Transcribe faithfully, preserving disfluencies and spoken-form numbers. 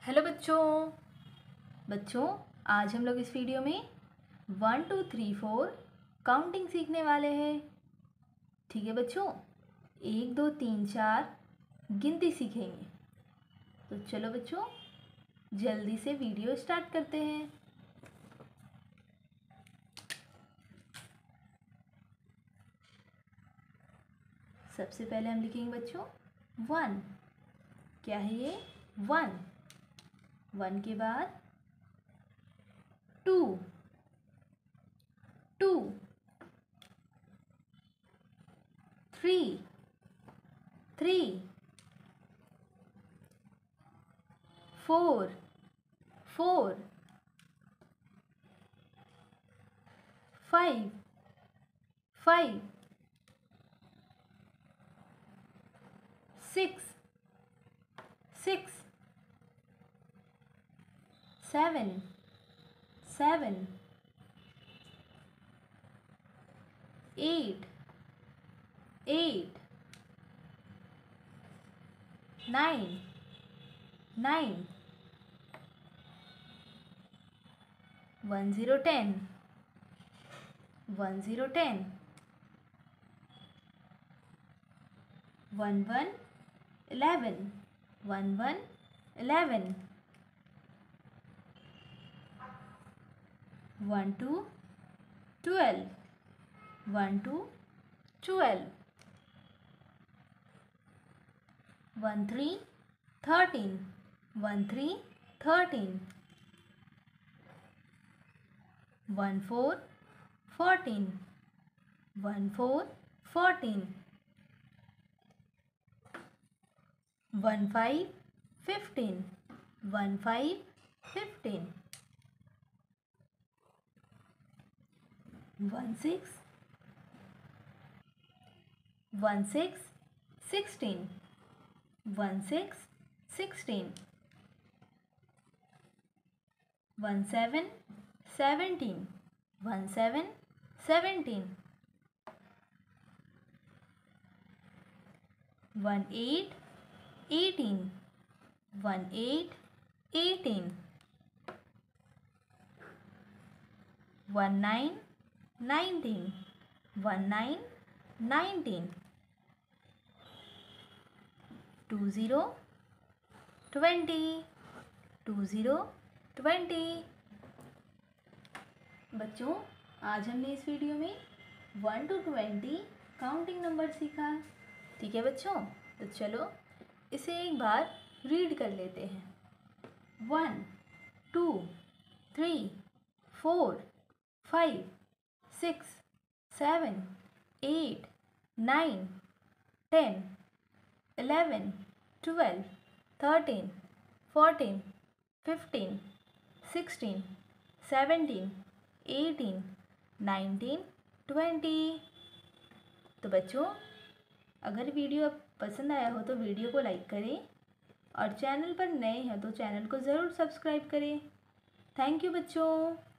Hello बच्चों बच्चों आज हम लोग इस वीडियो में one two three four counting सीखने वाले हैं। ठीक है बच्चों, एक दो तीन चार गिनती सीखेंगे। तो चलो बच्चों जल्दी से वीडियो स्टार्ट करते हैं। सबसे पहले हम लिखेंगे बच्चों वन। क्या है ये? वन। वन के बाद two, two, three, three, four, four, five, five, six, six, seven, seven, eight, eight, nine, nine, one zero ten, one zero ten, one one eleven, one one eleven, one two twelve, one two twelve, one three thirteen, one three thirteen, one four fourteen, one four fourteen, one five fifteen, one five fifteen, one six, one six sixteen, one six sixteen, one seven seventeen, one seven seventeen, one eight eighteen, one eight eighteen, one nine nineteen, one nine nineteen, two zero twenty, two zero twenty. बच्चों आज हमने इस video में one to twenty counting number सीखा। ठीक है बच्चों, तो चलो इसे एक बार रीड कर लेते हैं। One, two, three, four, five, six, seven, eight, nine, ten, eleven, twelve, thirteen, fourteen, fifteen, sixteen, seventeen, eighteen, nineteen, twenty. तो बच्चों अगर वीडियो पसंद आया हो तो वीडियो को लाइक करें और चैनल पर नए हैं तो चैनल को ज़रूर सब्सक्राइब करें। थैंक यू बच्चों।